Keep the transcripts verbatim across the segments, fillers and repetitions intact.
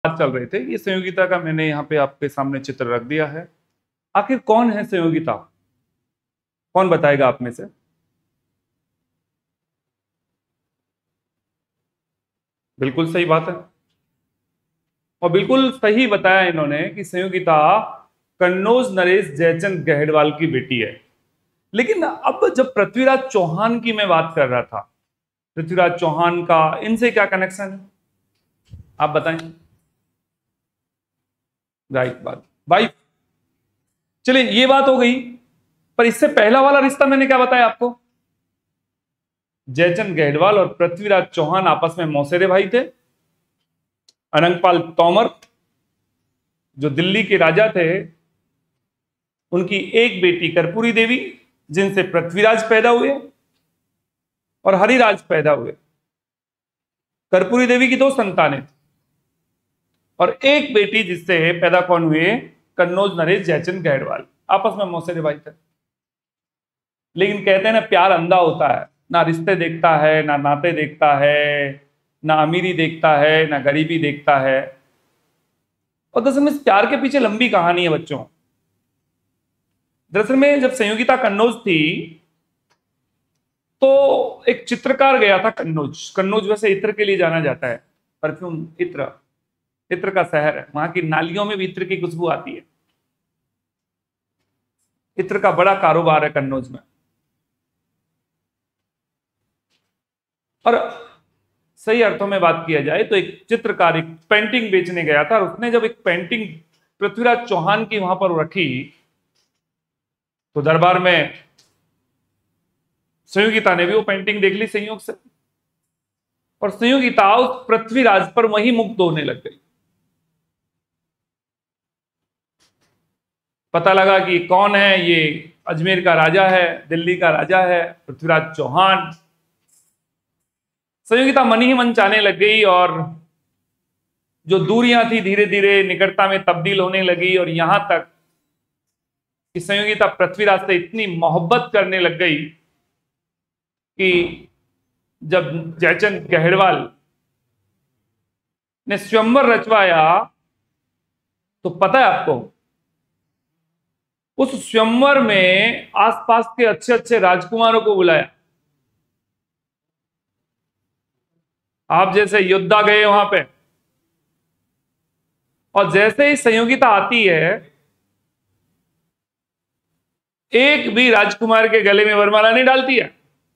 चल रहे थे। ये संयोगिता का मैंने यहाँ पे आपके सामने चित्र रख दिया है। आखिर कौन है संयोगिता? कौन बताएगा आप में से? बिल्कुल सही बात है, और बिल्कुल सही बताया इन्होंने कि संयोगिता कन्नौज नरेश जयचंद गहेड़वाल की बेटी है। लेकिन अब जब पृथ्वीराज चौहान की मैं बात कर रहा था, पृथ्वीराज चौहान का इनसे क्या कनेक्शन है, आप बताएं। राइट बात भाई, चलिए ये बात हो गई। पर इससे पहला वाला रिश्ता मैंने क्या बताया आपको? जयचंद गहेड़वाल और पृथ्वीराज चौहान आपस में मौसेरे भाई थे। अनंगपाल तोमर जो दिल्ली के राजा थे, उनकी एक बेटी कर्पूरी देवी, जिनसे पृथ्वीराज पैदा हुए और हरिराज पैदा हुए। कर्पूरी देवी की दो संतानें थी और एक बेटी जिससे पैदा कौन हुए? कन्नौज नरेश जयचंद गहेड़वाल। आपस में मौसेरे भाई थे। लेकिन कहते हैं ना, प्यार अंधा होता है, ना रिश्ते देखता है, ना नाते देखता है, ना अमीरी देखता है, ना गरीबी देखता है। और दरअसल में इस प्यार के पीछे लंबी कहानी है बच्चों। दरअसल में जब संयोगिता कन्नौज थी तो एक चित्रकार गया था कन्नौज। कन्नौज वैसे इत्र के लिए जाना जाता है, परफ्यूम इत्र, इत्र का शहर है। वहां की नालियों में भी इत्र की खुशबू आती है। इत्र का बड़ा कारोबार है कन्नौज में। और सही अर्थों में बात किया जाए तो एक चित्रकार एक पेंटिंग बेचने गया था, और उसने जब एक पेंटिंग पृथ्वीराज चौहान की वहां पर रखी तो दरबार में संयोगिता ने भी वो पेंटिंग देख ली संयोग से, और संयोगिता उस पृथ्वीराज पर वही मुग्ध होने लग गई। पता लगा कि कौन है ये? अजमेर का राजा है, दिल्ली का राजा है, पृथ्वीराज चौहान। संयोगिता मन ही मन चाहने लग गई, और जो दूरियां थी धीरे धीरे निकटता में तब्दील होने लगी, और यहां तक कि संयोगिता पृथ्वीराज से इतनी मोहब्बत करने लग गई कि जब जयचंद गहेड़वाल ने स्वयंवर रचवाया तो पता है आपको, उस स्वयंवर में आसपास के अच्छे अच्छे राजकुमारों को बुलाया। आप जैसे योद्धा गए वहां पे, और जैसे ही संयोगिता आती है, एक भी राजकुमार के गले में वरमाला नहीं डालती है।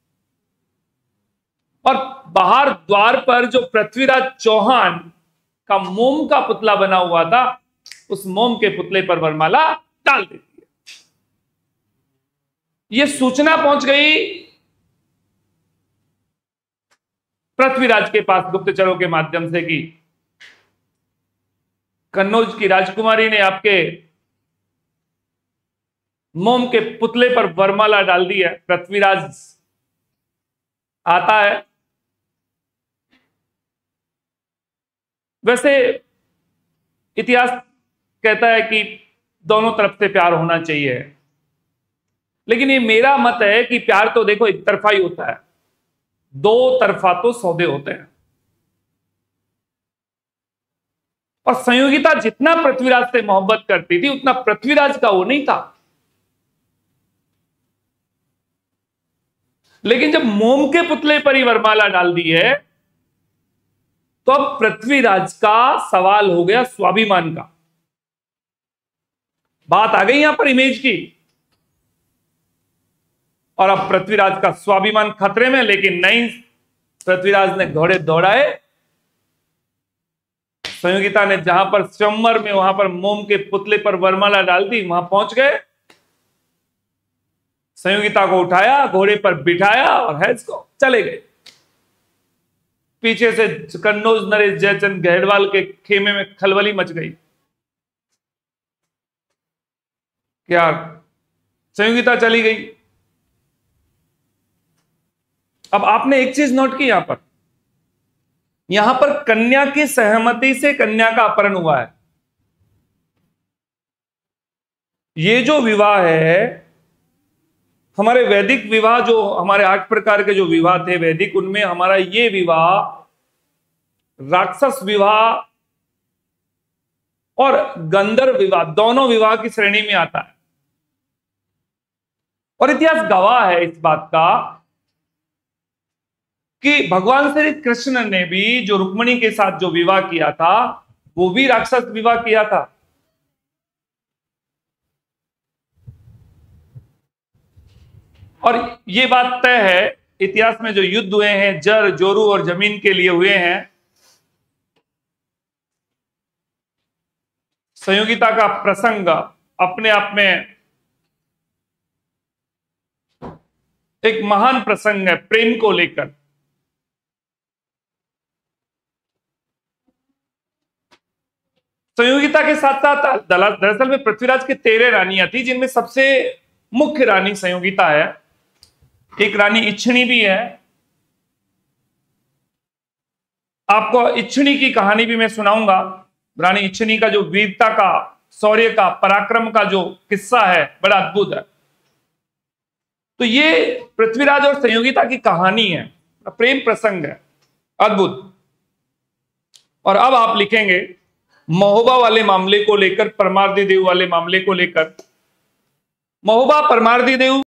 और बाहर द्वार पर जो पृथ्वीराज चौहान का मोम का पुतला बना हुआ था, उस मोम के पुतले पर वरमाला डाल देती है। यह सूचना पहुंच गई पृथ्वीराज के पास गुप्तचरों के माध्यम से कि कन्नौज की राजकुमारी ने आपके मोम के पुतले पर वरमाला डाल दी है। पृथ्वीराज आता है। वैसे इतिहास कहता है कि दोनों तरफ से प्यार होना चाहिए, लेकिन ये मेरा मत है कि प्यार तो देखो एक तरफा ही होता है, दो तरफा तो सौदे होते हैं। और संयोगिता जितना पृथ्वीराज से मोहब्बत करती थी, उतना पृथ्वीराज का वो नहीं था। लेकिन जब मोम के पुतले पर ही वरमाला डाल दी है, तो अब पृथ्वीराज का सवाल हो गया स्वाभिमान का। बात आ गई यहां पर इमेज की, और अब पृथ्वीराज का स्वाभिमान खतरे में। लेकिन नहीं, पृथ्वीराज ने घोड़े दौड़ाए। संयोगिता ने जहां पर स्वयंवर में, वहां पर मोम के पुतले पर वरमाला डाल दी, वहां पहुंच गए। संयोगिता को उठाया, घोड़े पर बिठाया और हैज को चले गए। पीछे से कन्नौज नरेश जयचंद गहेड़वाल के खेमे में खलबली मच गई। क्या संयोगिता चली गई। अब आपने एक चीज नोट की, यहां पर यहां पर कन्या की सहमति से कन्या का अपहरण हुआ है। ये जो विवाह है, हमारे वैदिक विवाह, जो हमारे आठ प्रकार के जो विवाह थे वैदिक, उनमें हमारा ये विवाह राक्षस विवाह और गंधर्व विवाह, दोनों विवाह की श्रेणी में आता है। और इतिहास गवाह है इस बात का कि भगवान श्री कृष्ण ने भी जो रुक्मिणी के साथ जो विवाह किया था वो भी राक्षस विवाह किया था। और ये बात तय है, इतिहास में जो युद्ध हुए हैं जर जोरू और जमीन के लिए हुए हैं, संयोगिता का प्रसंग अपने आप में एक महान प्रसंग है प्रेम को लेकर। संयोगिता के साथ साथ दरअसल में पृथ्वीराज के तेरह रानियां थी, जिनमें सबसे मुख्य रानी संयोगिता है। एक रानी इच्छिणी भी है। आपको इच्छिणी की कहानी भी मैं सुनाऊंगा। रानी इच्छिणी का जो वीरता का, शौर्य का, पराक्रम का जो किस्सा है बड़ा अद्भुत है। तो ये पृथ्वीराज और संयोगिता की कहानी है, प्रेम प्रसंग है, अद्भुत। और अब आप लिखेंगे महोबा वाले मामले को लेकर, परमार्दी देव वाले मामले को लेकर। महोबा परमार्दी देव